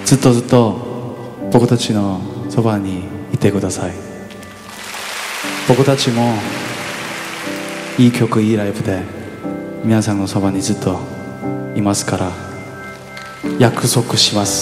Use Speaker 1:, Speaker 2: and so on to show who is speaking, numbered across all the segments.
Speaker 1: ずっとずっと僕たちのそばにいてください。僕たちもいい曲いいライブで皆さんのそばにずっといますから約束します。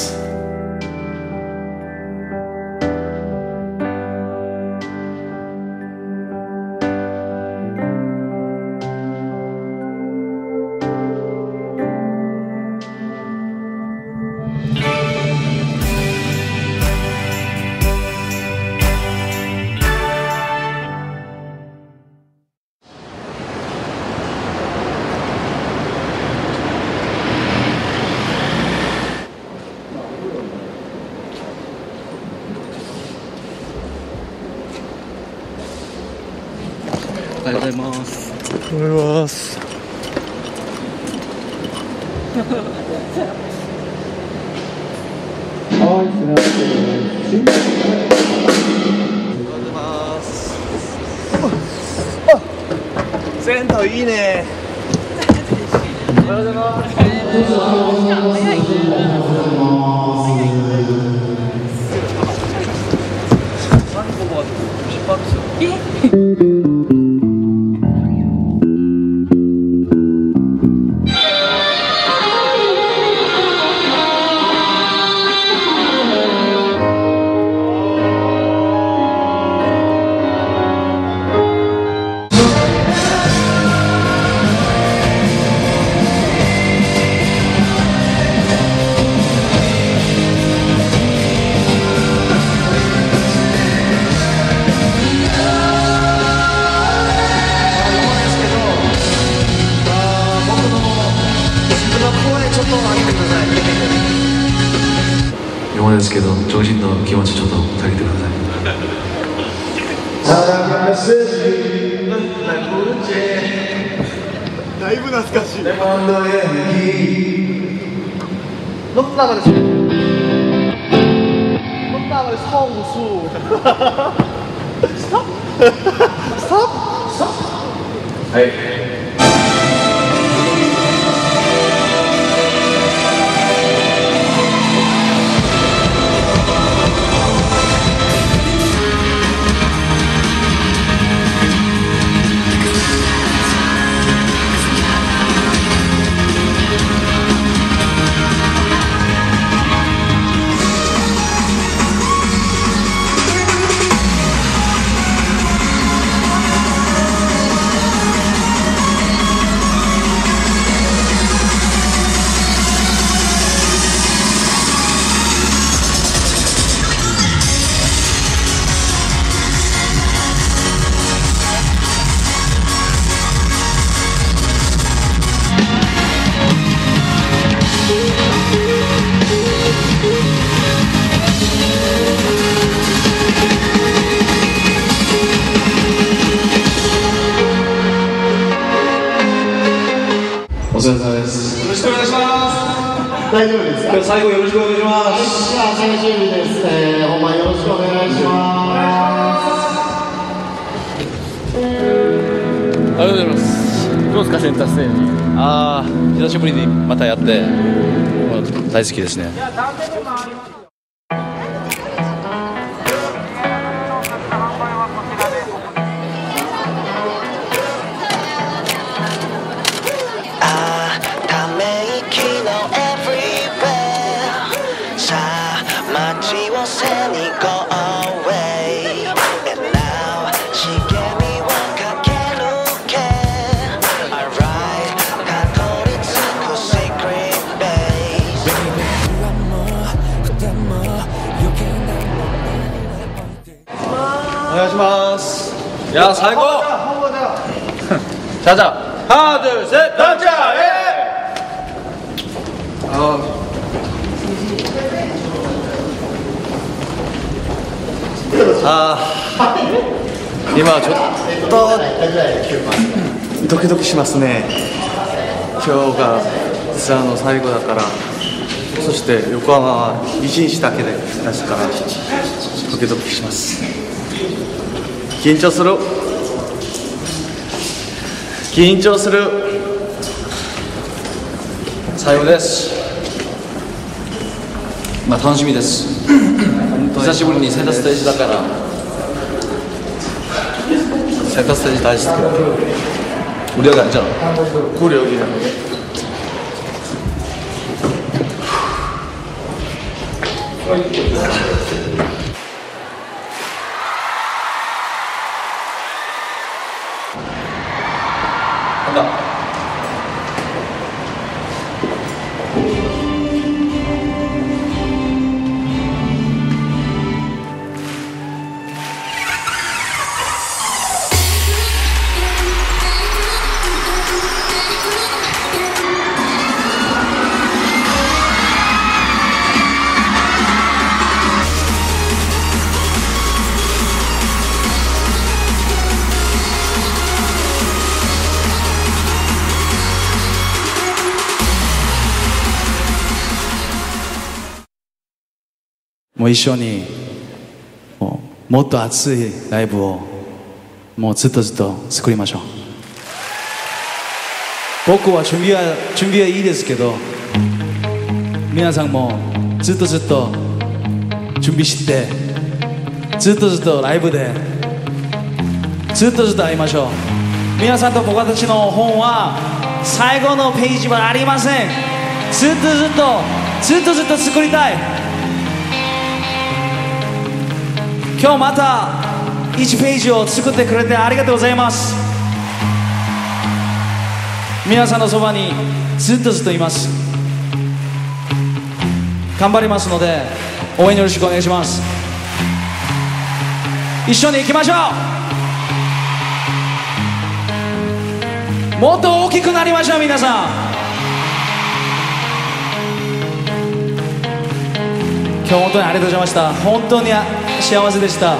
Speaker 2: おはようございます。
Speaker 1: おはようございます。
Speaker 2: センターいいね。おはようございます。早い。
Speaker 3: 山ですけど、上品の気持ちちょっと下げてください。
Speaker 2: だいぶ懐かしい。
Speaker 3: はい。お疲れ様です。
Speaker 2: よろしくお願いします。
Speaker 4: 大丈夫ですか？
Speaker 2: 今日最後よろしくお願いします。
Speaker 4: じゃあ最終日です。本番よろしくお願いします。
Speaker 2: ありがとうございます。どうですかセンターステージ？
Speaker 5: 久しぶりにまたやって大好きですね。
Speaker 6: ため息の everywhere さあ街を背に go away and now 茂みを駆け抜け alright たどり着く secret base
Speaker 2: お願いします。いや最高。じゃあじゃあハードセットじゃあ今ちょっとドキドキしますね。今日がツアーの最後だから、そして横浜は1日だけですからドキドキします。緊張する最後です。
Speaker 5: まあ楽しみです。久しぶりにセンターステージだから、センターステージ大好き。売り上げあるじゃん。
Speaker 2: 売り上げ
Speaker 5: なんだ。
Speaker 1: もう一緒にもっと熱いライブをもうずっと作りましょう。僕は準備はいいですけど、皆さんもずっと準備して、ずっとライブでずっと会いましょう。皆さんと僕たちの本は最後のページはありません。ずっと作りたい。今日また1ページを作ってくれてありがとうございます。皆さんのそばにずっといます。頑張りますので応援よろしくお願いします。一緒に行きましょう。もっと大きくなりましょう。皆さん、今日本当にありがとうございました。本当に幸せでした。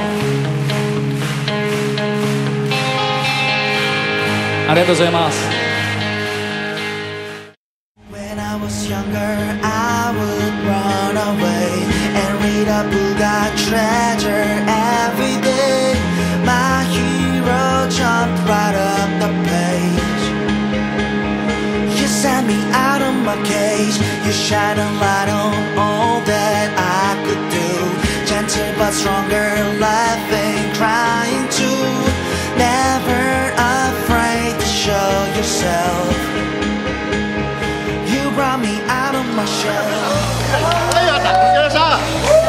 Speaker 1: ありがとうございます。
Speaker 6: When I was younger, I would run away and read a book I treasure every day. My hero jumped right up the page. You sent me out of my cage. You shine a light on all that I could do. Gentle but stronger, laughing, crying too. Never afraid to show yourself. You brought me out of my shell.
Speaker 4: はい、また、よっしゃ。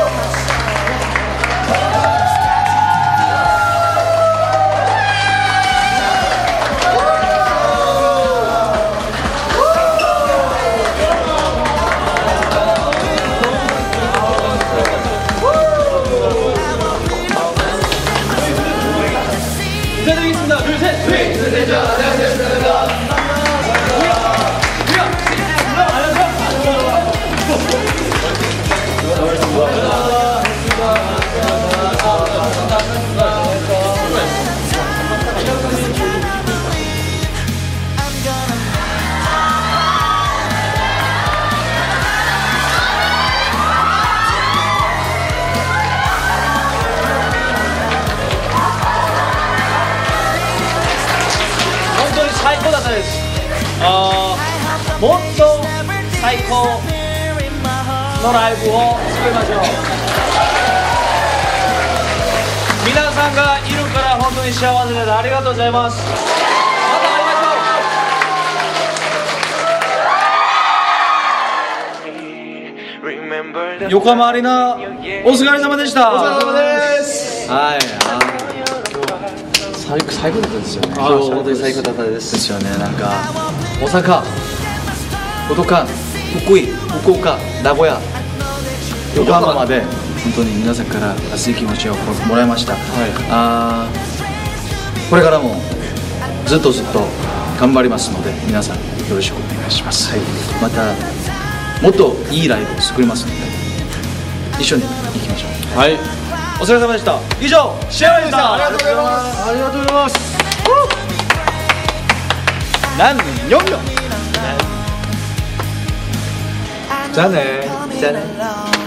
Speaker 5: 最高だったです。もっと最高のライブを作りましょう。皆さんがいるから本当に幸せです。ありがとうございます。また会いましょう。横浜アリーナお疲れ様でした。お疲れ様です。はい。最高だったですよね。今日本当に最高だったですよね。なんか大阪、武道館、福井、福岡、名古屋、横浜まで本当に皆さんから熱い気持ちをもらいました。これからもずっと頑張りますので皆さんよろしくお願いします。またもっといいライブを作りますので一緒に行きましょう。はい。お疲れ様でした。以上、シェアでした。ありがとうございます。ありがとうございます。何年4秒。じゃあね。じゃあね。